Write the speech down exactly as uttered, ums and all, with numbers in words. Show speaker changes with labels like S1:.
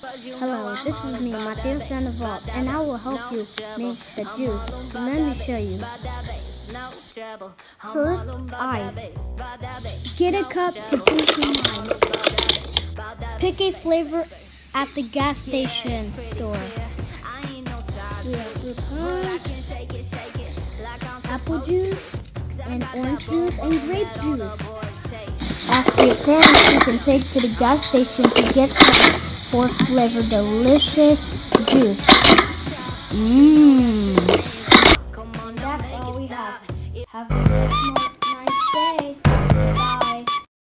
S1: Hello, this is me, Mateo Sandoval, and I will help you make the juice. Let me show you. First, ice. Get a cup to drink some ice. Pick a flavor at the gas station store. We have fruit apple juice, and orange juice, and grape juice. Ask your parents you can take to the gas station to get some four flavor delicious juice. Mmm. That's all we have. Have a nice day.